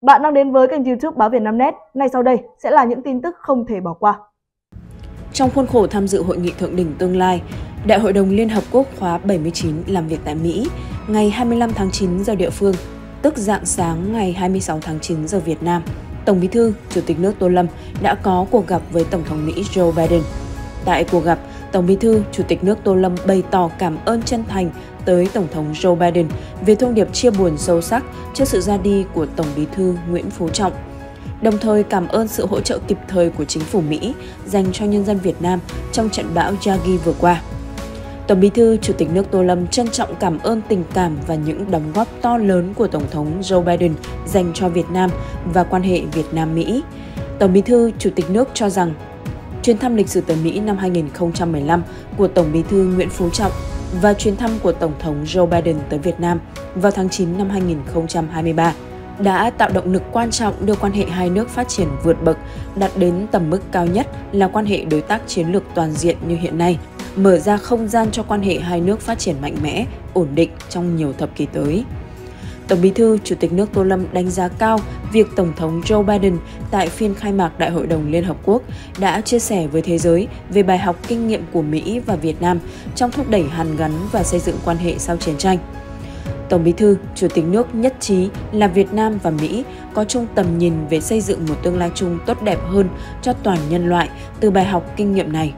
Bạn đang đến với kênh YouTube Báo Vietnamnet. Ngay sau đây sẽ là những tin tức không thể bỏ qua. Trong khuôn khổ tham dự Hội nghị Thượng đỉnh tương lai, Đại hội đồng Liên Hợp Quốc khóa 79 làm việc tại Mỹ ngày 25 tháng 9 giờ địa phương, tức rạng sáng ngày 26 tháng 9 giờ Việt Nam, Tổng Bí thư, Chủ tịch nước Tô Lâm đã có cuộc gặp với Tổng thống Mỹ Joe Biden. Tại cuộc gặp, Tổng Bí thư, Chủ tịch nước Tô Lâm bày tỏ cảm ơn chân thành tới Tổng thống Joe Biden về thông điệp chia buồn sâu sắc trước sự ra đi của Tổng Bí thư Nguyễn Phú Trọng. Đồng thời cảm ơn sự hỗ trợ kịp thời của chính phủ Mỹ dành cho nhân dân Việt Nam trong trận bão Yagi vừa qua. Tổng Bí thư, Chủ tịch nước Tô Lâm trân trọng cảm ơn tình cảm và những đóng góp to lớn của Tổng thống Joe Biden dành cho Việt Nam và quan hệ Việt Nam-Mỹ. Tổng Bí thư, Chủ tịch nước cho rằng, chuyến thăm lịch sử tới Mỹ năm 2015 của Tổng Bí thư Nguyễn Phú Trọng và chuyến thăm của Tổng thống Joe Biden tới Việt Nam vào tháng 9 năm 2023 đã tạo động lực quan trọng đưa quan hệ hai nước phát triển vượt bậc, đạt đến tầm mức cao nhất là quan hệ đối tác chiến lược toàn diện như hiện nay, mở ra không gian cho quan hệ hai nước phát triển mạnh mẽ, ổn định trong nhiều thập kỷ tới. Tổng Bí thư, Chủ tịch nước Tô Lâm đánh giá cao việc Tổng thống Joe Biden tại phiên khai mạc Đại hội đồng Liên Hợp Quốc đã chia sẻ với thế giới về bài học kinh nghiệm của Mỹ và Việt Nam trong thúc đẩy hàn gắn và xây dựng quan hệ sau chiến tranh. Tổng Bí thư, Chủ tịch nước nhất trí là Việt Nam và Mỹ có chung tầm nhìn về xây dựng một tương lai chung tốt đẹp hơn cho toàn nhân loại từ bài học kinh nghiệm này.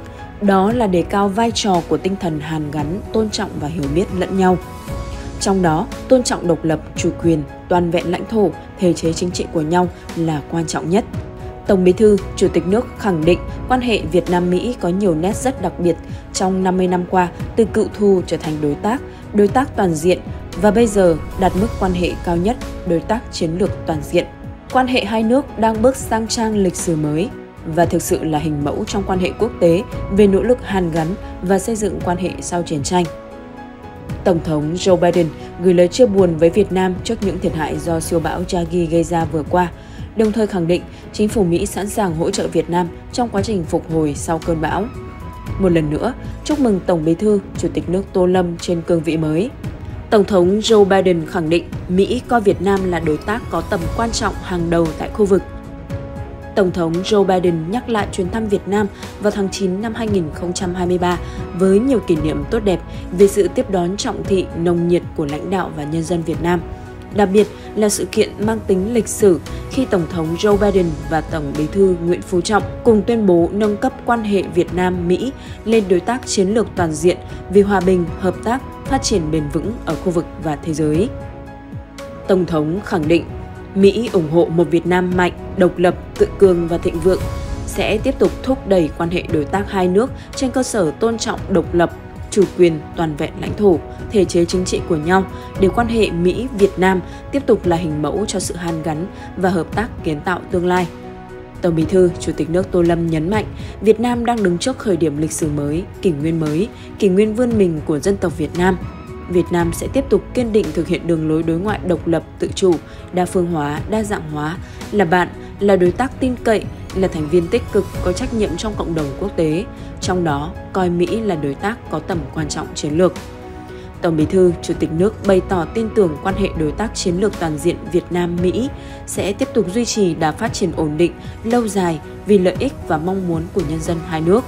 Đó là đề cao vai trò của tinh thần hàn gắn, tôn trọng và hiểu biết lẫn nhau. Trong đó, tôn trọng độc lập, chủ quyền, toàn vẹn lãnh thổ, thể chế chính trị của nhau là quan trọng nhất. Tổng Bí thư, Chủ tịch nước khẳng định quan hệ Việt Nam-Mỹ có nhiều nét rất đặc biệt trong 50 năm qua, từ cựu thù trở thành đối tác toàn diện và bây giờ đạt mức quan hệ cao nhất, đối tác chiến lược toàn diện. Quan hệ hai nước đang bước sang trang lịch sử mới và thực sự là hình mẫu trong quan hệ quốc tế về nỗ lực hàn gắn và xây dựng quan hệ sau chiến tranh. Tổng thống Joe Biden gửi lời chia buồn với Việt Nam trước những thiệt hại do siêu bão Yagi gây ra vừa qua, đồng thời khẳng định chính phủ Mỹ sẵn sàng hỗ trợ Việt Nam trong quá trình phục hồi sau cơn bão. Một lần nữa, chúc mừng Tổng Bí thư, Chủ tịch nước Tô Lâm trên cương vị mới. Tổng thống Joe Biden khẳng định Mỹ coi Việt Nam là đối tác có tầm quan trọng hàng đầu tại khu vực. Tổng thống Joe Biden nhắc lại chuyến thăm Việt Nam vào tháng 9 năm 2023 với nhiều kỷ niệm tốt đẹp về sự tiếp đón trọng thị, nồng nhiệt của lãnh đạo và nhân dân Việt Nam. Đặc biệt là sự kiện mang tính lịch sử khi Tổng thống Joe Biden và Tổng Bí thư Nguyễn Phú Trọng cùng tuyên bố nâng cấp quan hệ Việt Nam-Mỹ lên đối tác chiến lược toàn diện vì hòa bình, hợp tác, phát triển bền vững ở khu vực và thế giới. Tổng thống khẳng định Mỹ ủng hộ một Việt Nam mạnh, độc lập, tự cường và thịnh vượng, sẽ tiếp tục thúc đẩy quan hệ đối tác hai nước trên cơ sở tôn trọng độc lập, chủ quyền, toàn vẹn lãnh thổ, thể chế chính trị của nhau để quan hệ Mỹ-Việt Nam tiếp tục là hình mẫu cho sự hàn gắn và hợp tác kiến tạo tương lai. Tổng Bí thư, Chủ tịch nước Tô Lâm nhấn mạnh Việt Nam đang đứng trước khởi điểm lịch sử mới, kỷ nguyên vươn mình của dân tộc Việt Nam. Việt Nam sẽ tiếp tục kiên định thực hiện đường lối đối ngoại độc lập, tự chủ, đa phương hóa, đa dạng hóa, là bạn, là đối tác tin cậy, là thành viên tích cực có trách nhiệm trong cộng đồng quốc tế, trong đó coi Mỹ là đối tác có tầm quan trọng chiến lược. Tổng Bí thư, Chủ tịch nước bày tỏ tin tưởng quan hệ đối tác chiến lược toàn diện Việt Nam-Mỹ sẽ tiếp tục duy trì đà phát triển ổn định, lâu dài vì lợi ích và mong muốn của nhân dân hai nước.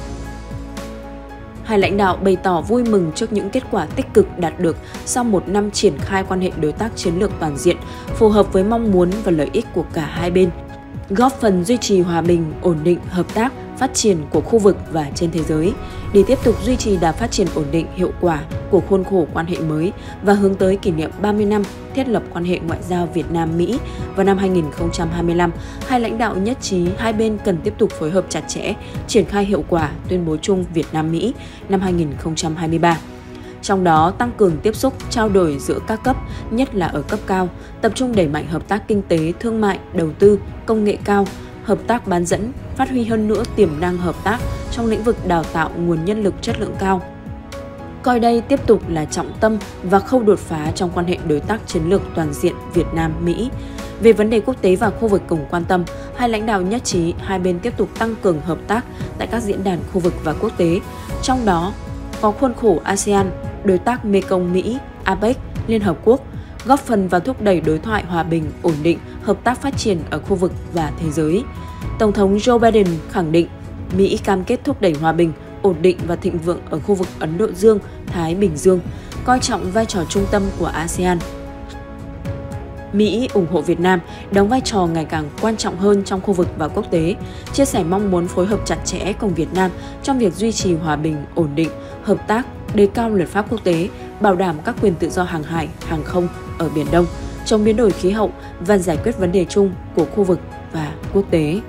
Hai lãnh đạo bày tỏ vui mừng trước những kết quả tích cực đạt được sau một năm triển khai quan hệ đối tác chiến lược toàn diện, phù hợp với mong muốn và lợi ích của cả hai bên, góp phần duy trì hòa bình, ổn định, hợp tác, phát triển của khu vực và trên thế giới, để tiếp tục duy trì đà phát triển ổn định, hiệu quả của khuôn khổ quan hệ mới và hướng tới kỷ niệm 30 năm thiết lập quan hệ ngoại giao Việt Nam-Mỹ vào năm 2025, hai lãnh đạo nhất trí hai bên cần tiếp tục phối hợp chặt chẽ, triển khai hiệu quả tuyên bố chung Việt Nam-Mỹ năm 2023. Trong đó tăng cường tiếp xúc, trao đổi giữa các cấp, nhất là ở cấp cao, tập trung đẩy mạnh hợp tác kinh tế, thương mại, đầu tư, công nghệ cao, hợp tác bán dẫn, phát huy hơn nữa tiềm năng hợp tác trong lĩnh vực đào tạo nguồn nhân lực chất lượng cao. Coi đây tiếp tục là trọng tâm và khâu đột phá trong quan hệ đối tác chiến lược toàn diện Việt Nam-Mỹ. Về vấn đề quốc tế và khu vực cùng quan tâm, hai lãnh đạo nhất trí hai bên tiếp tục tăng cường hợp tác tại các diễn đàn khu vực và quốc tế, trong đó có khuôn khổ ASEAN, đối tác Mekong Mỹ, APEC, Liên Hợp Quốc, góp phần vào thúc đẩy đối thoại hòa bình, ổn định, hợp tác phát triển ở khu vực và thế giới. Tổng thống Joe Biden khẳng định Mỹ cam kết thúc đẩy hòa bình, ổn định và thịnh vượng ở khu vực Ấn Độ Dương-Thái Bình Dương, coi trọng vai trò trung tâm của ASEAN. Mỹ ủng hộ Việt Nam đóng vai trò ngày càng quan trọng hơn trong khu vực và quốc tế, chia sẻ mong muốn phối hợp chặt chẽ cùng Việt Nam trong việc duy trì hòa bình, ổn định, hợp tác, đề cao luật pháp quốc tế, bảo đảm các quyền tự do hàng hải, hàng không ở Biển Đông, chống biến đổi khí hậu và giải quyết vấn đề chung của khu vực và quốc tế.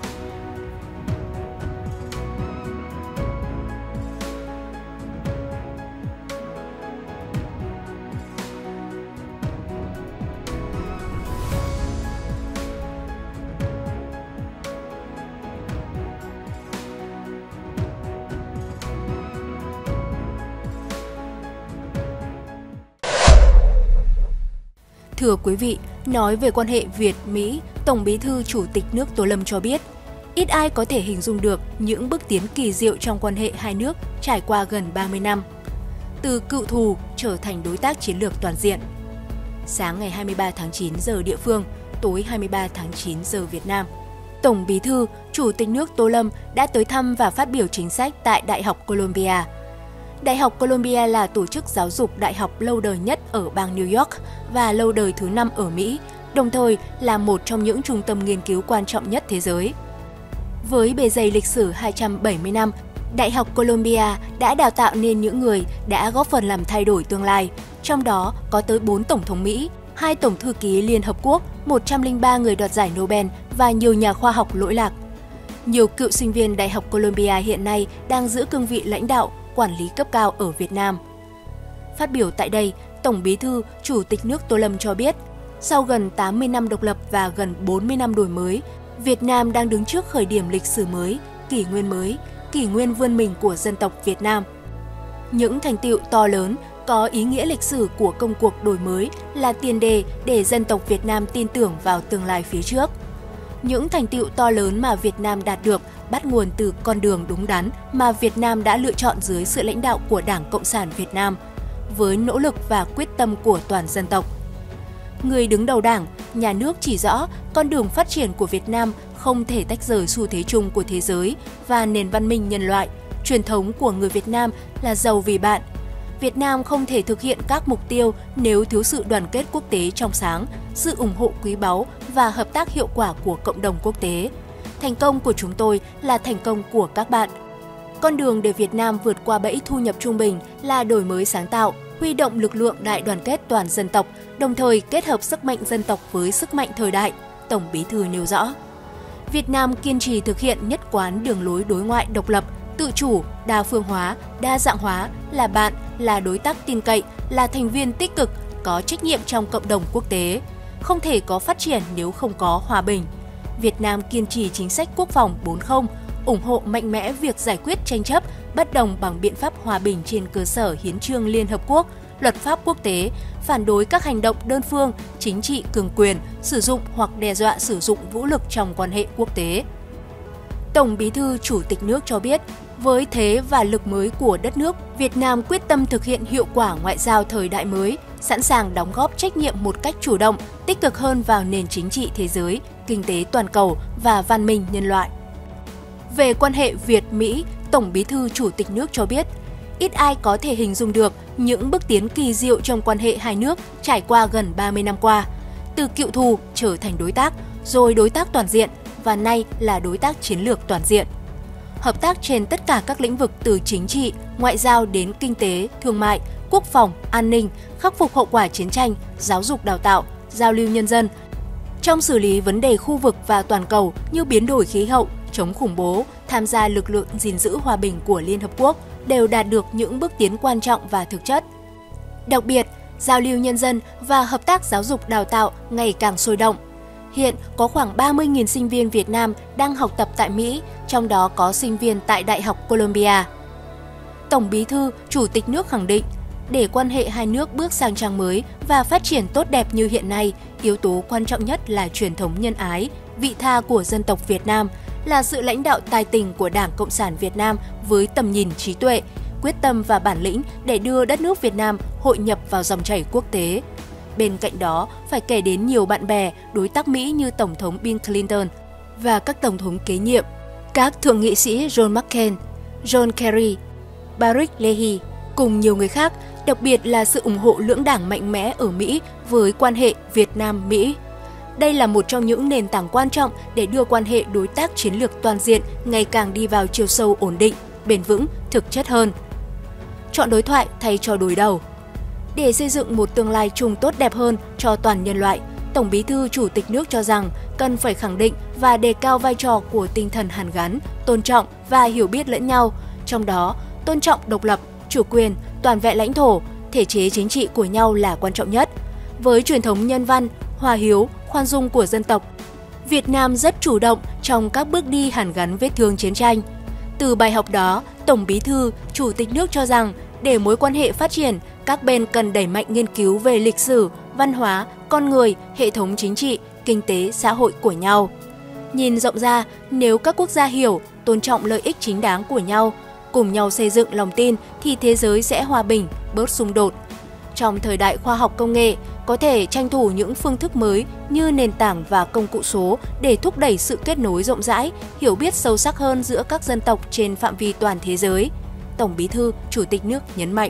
Thưa quý vị, nói về quan hệ Việt-Mỹ, Tổng Bí thư Chủ tịch nước Tô Lâm cho biết, ít ai có thể hình dung được những bước tiến kỳ diệu trong quan hệ hai nước trải qua gần 30 năm. Từ cựu thù trở thành đối tác chiến lược toàn diện. Sáng ngày 23 tháng 9 giờ địa phương, tối 23 tháng 9 giờ Việt Nam, Tổng Bí thư Chủ tịch nước Tô Lâm đã tới thăm và phát biểu chính sách tại Đại học Columbia. Đại học Columbia là tổ chức giáo dục đại học lâu đời nhất ở bang New York và lâu đời thứ 5 ở Mỹ, đồng thời là một trong những trung tâm nghiên cứu quan trọng nhất thế giới. Với bề dày lịch sử 270 năm, Đại học Columbia đã đào tạo nên những người đã góp phần làm thay đổi tương lai, trong đó có tới 4 tổng thống Mỹ, 2 tổng thư ký Liên Hợp Quốc, 103 người đoạt giải Nobel và nhiều nhà khoa học lỗi lạc. Nhiều cựu sinh viên Đại học Columbia hiện nay đang giữ cương vị lãnh đạo, quản lý cấp cao ở Việt Nam. Phát biểu tại đây, Tổng Bí thư Chủ tịch nước Tô Lâm cho biết, sau gần 80 năm độc lập và gần 40 năm đổi mới, Việt Nam đang đứng trước khởi điểm lịch sử mới, kỷ nguyên vươn mình của dân tộc Việt Nam. Những thành tựu to lớn, có ý nghĩa lịch sử của công cuộc đổi mới là tiền đề để dân tộc Việt Nam tin tưởng vào tương lai phía trước. Những thành tựu to lớn mà Việt Nam đạt được bắt nguồn từ con đường đúng đắn mà Việt Nam đã lựa chọn dưới sự lãnh đạo của Đảng Cộng sản Việt Nam, với nỗ lực và quyết tâm của toàn dân tộc. Người đứng đầu Đảng, Nhà nước chỉ rõ con đường phát triển của Việt Nam không thể tách rời xu thế chung của thế giới và nền văn minh nhân loại. Truyền thống của người Việt Nam là giàu vì bạn. Việt Nam không thể thực hiện các mục tiêu nếu thiếu sự đoàn kết quốc tế trong sáng, sự ủng hộ quý báu và hợp tác hiệu quả của cộng đồng quốc tế. Thành công của chúng tôi là thành công của các bạn. Con đường để Việt Nam vượt qua bẫy thu nhập trung bình là đổi mới sáng tạo, huy động lực lượng đại đoàn kết toàn dân tộc, đồng thời kết hợp sức mạnh dân tộc với sức mạnh thời đại, Tổng Bí thư nêu rõ. Việt Nam kiên trì thực hiện nhất quán đường lối đối ngoại độc lập, tự chủ, đa phương hóa, đa dạng hóa, là bạn, là đối tác tin cậy, là thành viên tích cực, có trách nhiệm trong cộng đồng quốc tế. Không thể có phát triển nếu không có hòa bình. Việt Nam kiên trì chính sách quốc phòng 4.0, ủng hộ mạnh mẽ việc giải quyết tranh chấp, bất đồng bằng biện pháp hòa bình trên cơ sở Hiến chương Liên Hợp Quốc, luật pháp quốc tế, phản đối các hành động đơn phương, chính trị cường quyền, sử dụng hoặc đe dọa sử dụng vũ lực trong quan hệ quốc tế. Tổng Bí thư Chủ tịch nước cho biết, với thế và lực mới của đất nước, Việt Nam quyết tâm thực hiện hiệu quả ngoại giao thời đại mới, sẵn sàng đóng góp trách nhiệm một cách chủ động, tích cực hơn vào nền chính trị thế giới, kinh tế toàn cầu và văn minh nhân loại. Về quan hệ Việt-Mỹ, Tổng Bí thư Chủ tịch nước cho biết, ít ai có thể hình dung được những bước tiến kỳ diệu trong quan hệ hai nước trải qua gần 30 năm qua. Từ cựu thù trở thành đối tác, rồi đối tác toàn diện và nay là đối tác chiến lược toàn diện. Hợp tác trên tất cả các lĩnh vực từ chính trị, ngoại giao đến kinh tế, thương mại, quốc phòng, an ninh, khắc phục hậu quả chiến tranh, giáo dục đào tạo, giao lưu nhân dân. Trong xử lý vấn đề khu vực và toàn cầu như biến đổi khí hậu, chống khủng bố, tham gia lực lượng gìn giữ hòa bình của Liên Hợp Quốc đều đạt được những bước tiến quan trọng và thực chất. Đặc biệt, giao lưu nhân dân và hợp tác giáo dục đào tạo ngày càng sôi động. Hiện có khoảng 30.000 sinh viên Việt Nam đang học tập tại Mỹ, trong đó có sinh viên tại Đại học Columbia. Tổng Bí thư Chủ tịch nước khẳng định, để quan hệ hai nước bước sang trang mới và phát triển tốt đẹp như hiện nay, yếu tố quan trọng nhất là truyền thống nhân ái, vị tha của dân tộc Việt Nam, là sự lãnh đạo tài tình của Đảng Cộng sản Việt Nam với tầm nhìn trí tuệ, quyết tâm và bản lĩnh để đưa đất nước Việt Nam hội nhập vào dòng chảy quốc tế. Bên cạnh đó, phải kể đến nhiều bạn bè, đối tác Mỹ như Tổng thống Bill Clinton và các tổng thống kế nhiệm, các thượng nghị sĩ John McCain, John Kerry, Barack Leahy, cùng nhiều người khác, đặc biệt là sự ủng hộ lưỡng đảng mạnh mẽ ở Mỹ với quan hệ Việt Nam-Mỹ. Đây là một trong những nền tảng quan trọng để đưa quan hệ đối tác chiến lược toàn diện ngày càng đi vào chiều sâu ổn định, bền vững, thực chất hơn. Chọn đối thoại thay cho đối đầu. Để xây dựng một tương lai chung tốt đẹp hơn cho toàn nhân loại, Tổng Bí thư Chủ tịch nước cho rằng cần phải khẳng định và đề cao vai trò của tinh thần hàn gắn, tôn trọng và hiểu biết lẫn nhau, trong đó tôn trọng độc lập, chủ quyền, toàn vẹn lãnh thổ, thể chế chính trị của nhau là quan trọng nhất. Với truyền thống nhân văn, hòa hiếu, khoan dung của dân tộc, Việt Nam rất chủ động trong các bước đi hàn gắn vết thương chiến tranh. Từ bài học đó, Tổng Bí thư, Chủ tịch nước cho rằng để mối quan hệ phát triển, các bên cần đẩy mạnh nghiên cứu về lịch sử, văn hóa, con người, hệ thống chính trị, kinh tế, xã hội của nhau. Nhìn rộng ra, nếu các quốc gia hiểu, tôn trọng lợi ích chính đáng của nhau, cùng nhau xây dựng lòng tin thì thế giới sẽ hòa bình, bớt xung đột. Trong thời đại khoa học công nghệ, có thể tranh thủ những phương thức mới như nền tảng và công cụ số để thúc đẩy sự kết nối rộng rãi, hiểu biết sâu sắc hơn giữa các dân tộc trên phạm vi toàn thế giới. Tổng Bí thư Chủ tịch nước nhấn mạnh.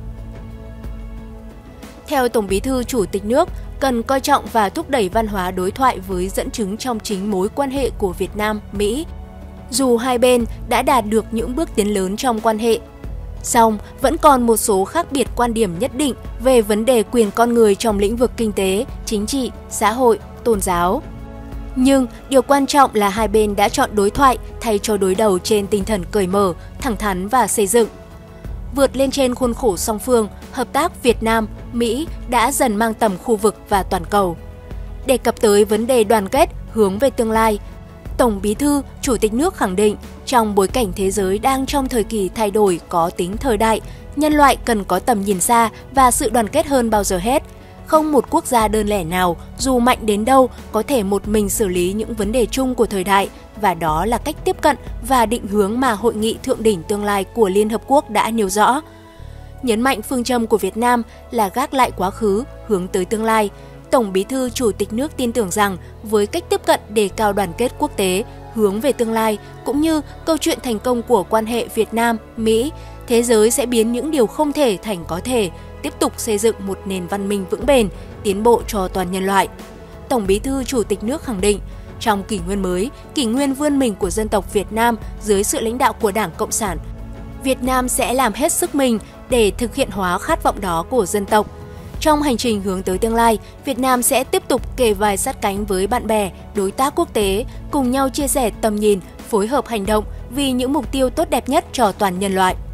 Theo Tổng Bí thư Chủ tịch nước, cần coi trọng và thúc đẩy văn hóa đối thoại với dẫn chứng trong chính mối quan hệ của Việt Nam, Mỹ. Dù hai bên đã đạt được những bước tiến lớn trong quan hệ, song vẫn còn một số khác biệt quan điểm nhất định về vấn đề quyền con người trong lĩnh vực kinh tế, chính trị, xã hội, tôn giáo. Nhưng điều quan trọng là hai bên đã chọn đối thoại thay cho đối đầu trên tinh thần cởi mở, thẳng thắn và xây dựng. Vượt lên trên khuôn khổ song phương, hợp tác Việt Nam, Mỹ đã dần mang tầm khu vực và toàn cầu. Đề cập tới vấn đề đoàn kết hướng về tương lai, Tổng Bí thư, Chủ tịch nước khẳng định trong bối cảnh thế giới đang trong thời kỳ thay đổi có tính thời đại, nhân loại cần có tầm nhìn xa và sự đoàn kết hơn bao giờ hết. Không một quốc gia đơn lẻ nào, dù mạnh đến đâu, có thể một mình xử lý những vấn đề chung của thời đại, và đó là cách tiếp cận và định hướng mà Hội nghị Thượng đỉnh tương lai của Liên Hợp Quốc đã nêu rõ. Nhấn mạnh phương châm của Việt Nam là gác lại quá khứ, hướng tới tương lai, Tổng Bí thư Chủ tịch nước tin tưởng rằng với cách tiếp cận đề cao đoàn kết quốc tế, hướng về tương lai, cũng như câu chuyện thành công của quan hệ Việt Nam-Mỹ, thế giới sẽ biến những điều không thể thành có thể, tiếp tục xây dựng một nền văn minh vững bền, tiến bộ cho toàn nhân loại. Tổng Bí thư Chủ tịch nước khẳng định, trong kỷ nguyên mới, kỷ nguyên vươn mình của dân tộc Việt Nam dưới sự lãnh đạo của Đảng Cộng sản, Việt Nam sẽ làm hết sức mình để thực hiện hóa khát vọng đó của dân tộc. Trong hành trình hướng tới tương lai, Việt Nam sẽ tiếp tục kề vai sát cánh với bạn bè, đối tác quốc tế, cùng nhau chia sẻ tầm nhìn, phối hợp hành động vì những mục tiêu tốt đẹp nhất cho toàn nhân loại.